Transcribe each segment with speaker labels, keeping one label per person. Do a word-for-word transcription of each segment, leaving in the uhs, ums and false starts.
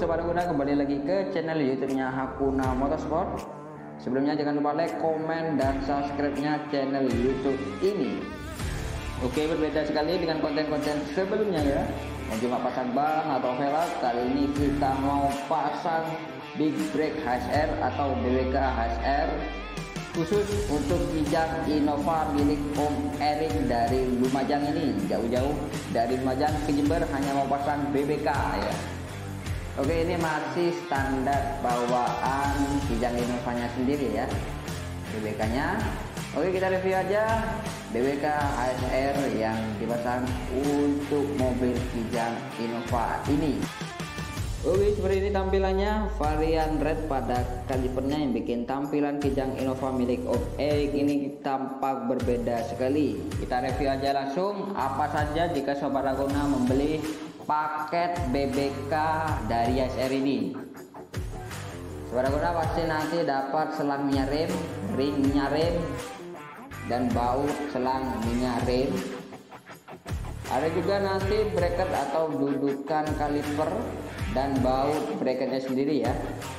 Speaker 1: Sobat Hakuna, kembali lagi ke channel YouTube-nya Hakuna Motorsport. Sebelumnya jangan lupa like, komen, dan subscribe-nya channel YouTube ini. Oke, berbeda sekali dengan konten-konten sebelumnya ya, yang cuma pasang ban atau velg. Kali ini kita mau pasang big brake H S R atau B B K H S R khusus untuk kijang Innova milik Om Erik dari Lumajang ini. Jauh-jauh dari Lumajang ke Jember hanya mau pasang B B K ya. Oke, ini masih standar bawaan kijang Innovanya sendiri ya, B B K nya. Oke, kita review aja B B K H S R yang dipasang untuk mobil kijang Innova ini. Oke, seperti ini tampilannya, varian red pada kalipernya yang bikin tampilan kijang Innova milik Om Erik ini tampak berbeda sekali. Kita review aja langsung apa saja jika Sobat Hakuna membeli paket B B K dari H S R ini. Sobat Hakuna pasti nanti dapat selang minyak rem, ring minyak rem, dan baut selang minyak rem. Ada juga nanti bracket atau dudukan kaliper dan baut bracketnya sendiri ya.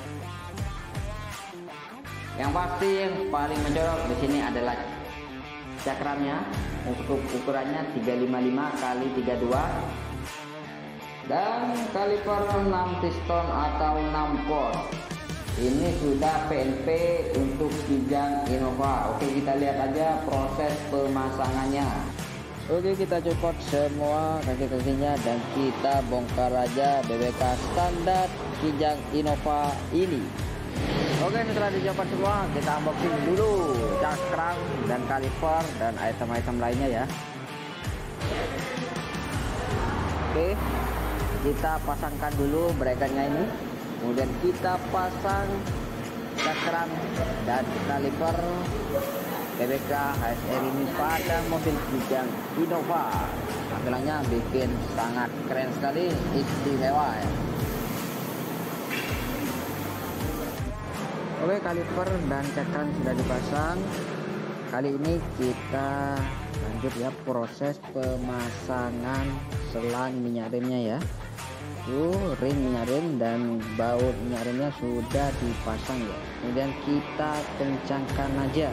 Speaker 1: Yang pasti yang paling mencolok di sini adalah cakramnya, untuk ukurannya tiga lima lima kali tiga dua dan kaliper enam piston atau enam port. Ini sudah P N P untuk kijang Innova. Oke, kita lihat aja proses pemasangannya. Oke, kita copot semua kaki-kakinya dan kita bongkar aja B B K standar kijang Innova ini. Oke, setelah dicopot semua, kita unboxing dulu cakram dan kaliper dan item-item lainnya ya. Oke, kita pasangkan dulu bracketnya ini, kemudian kita pasang cakram dan kaliper B B K H S R ini pada mobil kijang Innova. Tampilannya bikin sangat keren sekali, istimewa ya. Oke, kaliper dan cakram sudah dipasang. Kali ini kita lanjut ya proses pemasangan selang minyak remnya ya. Tuh, ring minyak rem dan baut minyak remnya sudah dipasang ya. Kemudian kita kencangkan aja.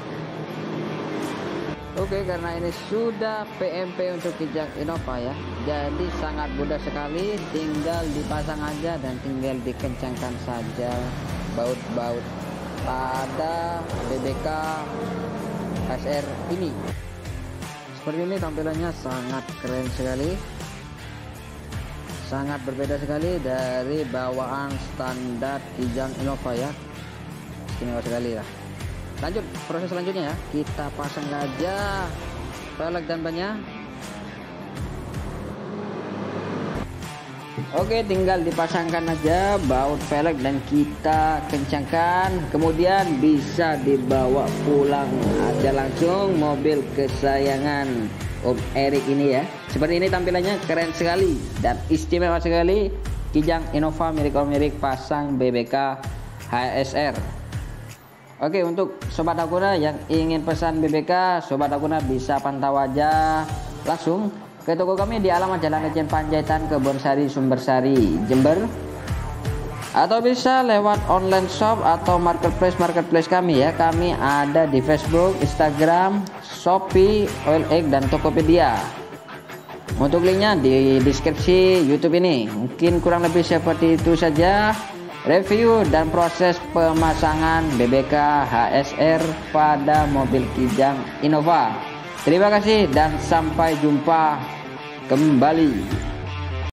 Speaker 1: Oke, karena ini sudah P M P untuk kijang Innova ya, jadi sangat mudah sekali, tinggal dipasang aja dan tinggal dikencangkan saja baut-baut pada B B K H S R ini. Seperti ini tampilannya, sangat keren sekali, sangat berbeda sekali dari bawaan standar kijang Innova ya, istimewa sekali lah. Lanjut proses selanjutnya ya, kita pasang aja velg dan bannya. Oke, tinggal dipasangkan aja baut velg dan kita kencangkan, kemudian bisa dibawa pulang aja langsung mobil kesayangan Om Erik ini ya. Seperti ini tampilannya, keren sekali dan istimewa sekali kijang Innova milik Om Erik pasang B B K H S R. Oke, untuk Sobat Hakuna yang ingin pesan B B K, Sobat Hakuna bisa pantau aja langsung ke toko kami di alamat Jalan Lejen Panjaitan, Kebonsari, Sumbersari, Jember, atau bisa lewat online shop atau marketplace marketplace kami ya. Kami ada di Facebook, Instagram, Shopee, O L X, dan Tokopedia. Untuk linknya di deskripsi YouTube ini. Mungkin kurang lebih seperti itu saja review dan proses pemasangan B B K H S R pada mobil kijang Innova. Terima kasih dan sampai jumpa kembali.